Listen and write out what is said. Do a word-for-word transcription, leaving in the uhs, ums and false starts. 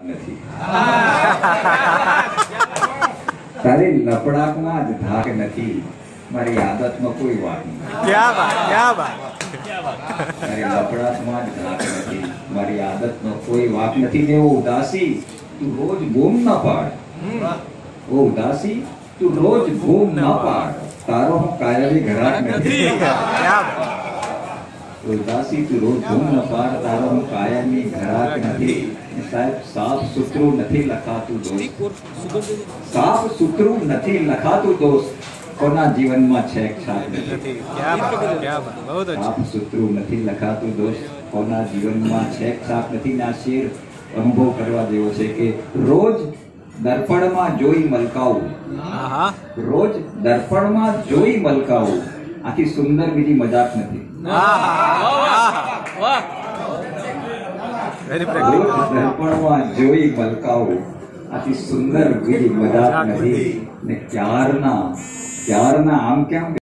નથી તારી લપડાકમાં જ ધાક નથી, મારી આદતમાં કોઈ વાત નથી। क्या बात क्या बात તારી લપડાકમાં જ ધાક નથી, મારી આદતમાં કોઈ વાત નથી। ને ઓ ઉદાસી તું રોજ બૂમ ના પાડ, ઓ ઉદાસી તું રોજ બૂમ ના પાડ, તારો હું કાયમી ઘરાક નથી। क्या बात ઉદાસી તું રોજ બૂમ ના પાડ, તારો હું કાયમી ઘરાક નથી। સાહેબ સાફ સુથરું નથી લખાતું દોસ્ત, સાફ સુથરું નથી લખાતું દોસ્ત, કોના જીવનમાં છેક છાક નથી। क्या बात क्या बात बहुत अच्छा સાફ સુથરું નથી લખાતું દોસ્ત, કોના જીવનમાં છેક છાક નથી। ના શેર અનુભવ કરવા જેવો છે કે રોજ દર્પણમાં જોઈ મલકાવું, हाँ રોજ દર્પણમાં જોઈ મલકાવું, આથી સુંદર બીજી મજાક નથી। वेरी રોજ દર્પણમાં જોઈ મલકાવું, આથી સુંદર બીજી મજાક નથી। ને ક્યારના ક્યારના આમ કેમ